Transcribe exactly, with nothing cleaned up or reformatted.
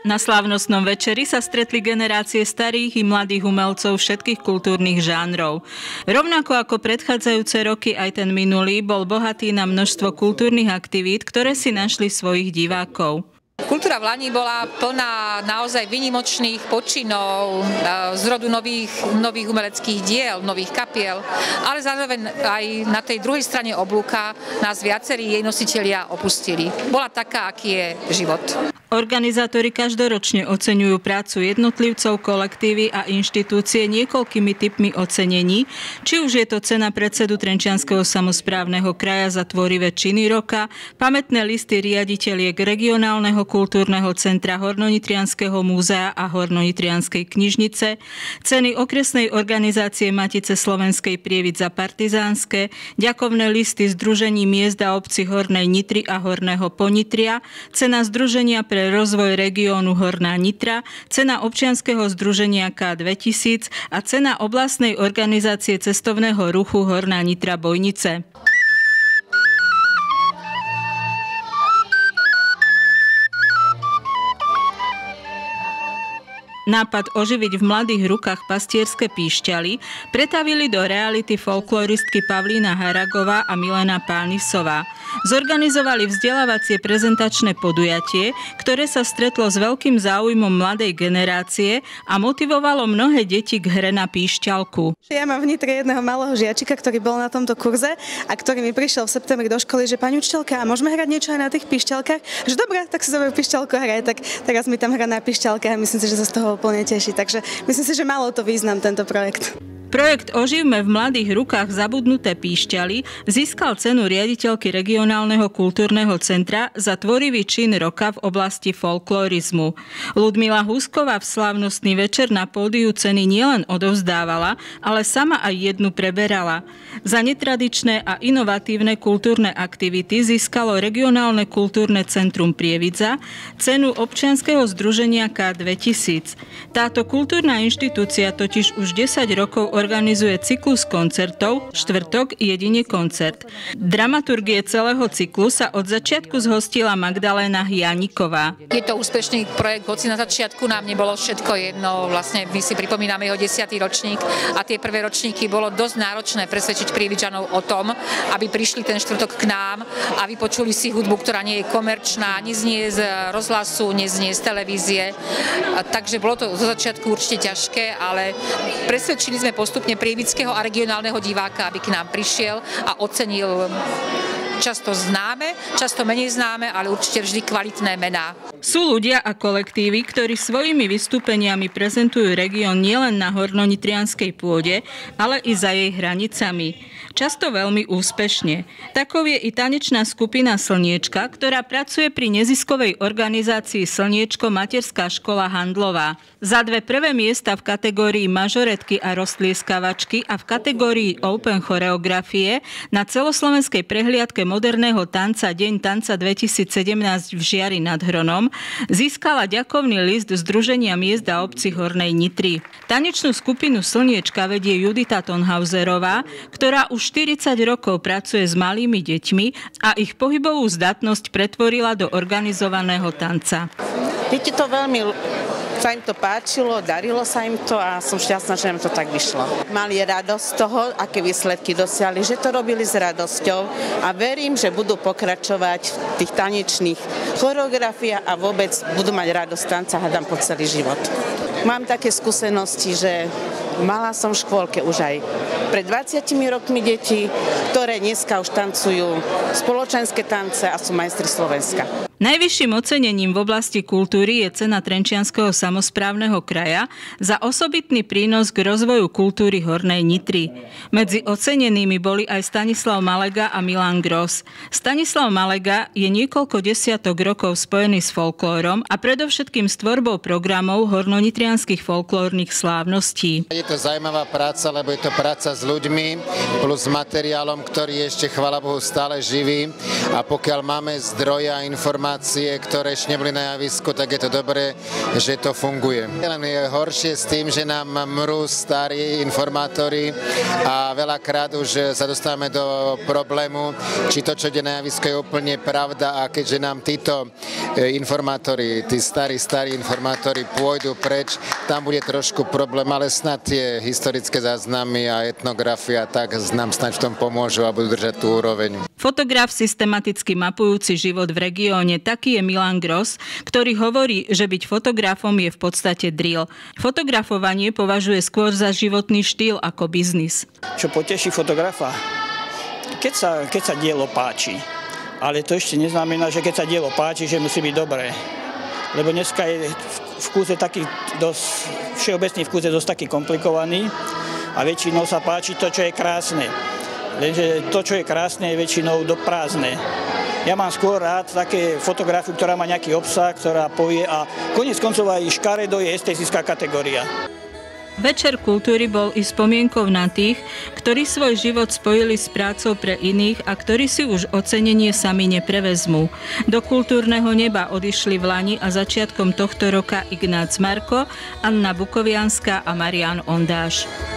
Na slávnostnom večeri sa stretli generácie starých i mladých umelcov všetkých kultúrnych žánrov. Rovnako ako predchádzajúce roky, aj ten minulý bol bohatý na množstvo kultúrnych aktivít, ktoré si našli svojich divákov. Kultúra v Lani bola plná naozaj výnimočných počinov, z rodu nových, nových umeleckých diel, nových kapiel, ale zároveň aj na tej druhej strane oblúka nás viacerí jej nositelia opustili. Bola taká, aký je život. Organizátori každoročne oceňujú prácu jednotlivcov, kolektívy a inštitúcie niekoľkými typmi ocenení, či už je to cena predsedu Trenčianskeho samosprávneho kraja za tvorivé činy roka, pamätné listy riaditeľiek regionálneho kultúrneho centra Hornonitrianskeho múzea a Hornonitrianskej knižnice, ceny okresnej organizácie Matice slovenskej Prievidza partizánske, ďakovné listy Združení miest a obcí Hornej Nitry a Horného Ponitria, cena Združenia pre rozvoj regiónu Horná Nitra, cena občianskeho združenia ká dvetisíc a cena oblastnej organizácie cestovného ruchu Horná Nitra Bojnice. Nápad oživiť v mladých rukách pastierské píšťaly pretavili do reality folkloristky Pavlína Haragová a Milena Pánisová. Zorganizovali vzdelávacie prezentačné podujatie, ktoré sa stretlo s veľkým záujmom mladej generácie a motivovalo mnohé deti k hre na píšťalku. Ja mám v Nitre jedného malého žiačika, ktorý bol na tomto kurze a ktorý mi prišiel v septembri do školy, že pani učiteľka, a môžeme hrať niečo aj na tých píšťalkách? Že dobre, tak si zober píšťalku hraje, tak teraz mi tam hrá na píšťalke a myslím si, že sa z toho úplne teší. Takže myslím si, že malo to význam tento projekt. Projekt Oživme v mladých rukách zabudnuté píšťaly získal cenu riaditeľky regionálneho kultúrneho centra za tvorivý čin roka v oblasti folklorizmu. Ľudmila Husková v slávnostný večer na pódiu ceny nielen odovzdávala, ale sama aj jednu preberala. Za netradičné a inovatívne kultúrne aktivity získalo regionálne kultúrne centrum Prievidza cenu občianskeho združenia ká dvetisíc. Táto kultúrna inštitúcia totiž už desať rokov organizuje cyklus koncertov, štvrtok jedine koncert. Dramaturgie celého cyklu sa od začiatku zhostila Magdaléna Hianiková. Je to úspešný projekt, hoci na začiatku nám nebolo všetko jedno. Vlastne my si pripomíname jeho desiaty ročník a tie prvé ročníky bolo dosť náročné presvedčiť Prievidžanov o tom, aby prišli ten štvrtok k nám a vypočuli si hudbu, ktorá nie je komerčná, neznie z rozhlasu, neznie z televízie. Takže bolo to zo začiatku určite ťažké, ale presvedčili sme postupne prievidského a regionálneho diváka, aby k nám prišiel a ocenil často známe, často menej známe, ale určite vždy kvalitné mená. Sú ľudia a kolektívy, ktorí svojimi vystúpeniami prezentujú región nielen na hornonitrianskej pôde, ale i za jej hranicami. Často veľmi úspešne. Takou je i tanečná skupina Slniečka, ktorá pracuje pri neziskovej organizácii Slniečko materská škola Handlová. Za dve prvé miesta v kategórii mažoretky a roztlieskavačky a v kategórii Open choreografie na celoslovenskej prehliadke moderného tanca Deň tanca dvetisícsedemnásť v Žiari nad Hronom získala ďakovný list Združenia miest a obcí Hornej Nitry. Tanečnú skupinu Slniečka vedie Judita Tonhauserová, ktorá už štyridsať rokov pracuje s malými deťmi a ich pohybovú zdatnosť pretvorila do organizovaného tanca. Deti to veľmi sa im to páčilo, darilo sa im to a som šťastná, že im to tak vyšlo. Mali radosť z toho, aké výsledky dosiahli, že to robili s radosťou a verím, že budú pokračovať v tých tanečných choreografiách a vôbec budú mať radosť tanca, hádam, po celý život. Mám také skúsenosti, že mala som v škôlke už aj pred dvadsiatimi rokmi deti, ktoré dneska už tancujú spoločenské tance a sú majstri Slovenska. Najvyšším ocenením v oblasti kultúry je cena Trenčianskeho samosprávneho kraja za osobitný prínos k rozvoju kultúry Hornej Nitry. Medzi ocenenými boli aj Stanislav Malega a Milan Gross. Stanislav Malega je niekoľko desiatok rokov spojený s folklórom a predovšetkým s tvorbou programov hornonitrianskych folklórnych slávností. Je to zaujímavá práca, lebo je to práca s ľuďmi plus s materiálom, ktorý je ešte, chvála Bohu, stále živý a pokiaľ máme zdroje a informácie, informácie, ktoré ešte neboli na javisku, tak je to dobré, že to funguje. Len je horšie s tým, že nám mrú starí informátori a veľakrát už sa dostávame do problému, či to, čo ide na javisku, je úplne pravda, a keďže nám títo informátori, tí starí, starí informátori pôjdu preč, tam bude trošku problém, ale snad tie historické záznamy a etnografia tak nám snáď v tom pomôžu a budú držať tú úroveň. Fotograf systematicky mapujúci život v regióne, taký je Milan Gross, ktorý hovorí, že byť fotografom je v podstate drill. Fotografovanie považuje skôr za životný štýl ako biznis. Čo poteší fotografa? Keď sa, keď sa dielo páči. Ale to ešte neznamená, že keď sa dielo páči, že musí byť dobré. Lebo dneska je v kúze taký dosť, všeobecný v kúze dosť taký komplikovaný a väčšinou sa páči to, čo je krásne. Lenže to, čo je krásne, je väčšinou do prázdne. Ja mám skôr rád také fotografiu, ktorá má nejaký obsah, ktorá povie, a koniec koncov aj škaredo je estetická kategória. Večer kultúry bol i spomienkou na tých, ktorí svoj život spojili s prácou pre iných a ktorí si už ocenenie sami neprevezmú. Do kultúrneho neba odišli v lani a začiatkom tohto roka Ignác Marko, Anna Bukovianská a Marián Ondáš.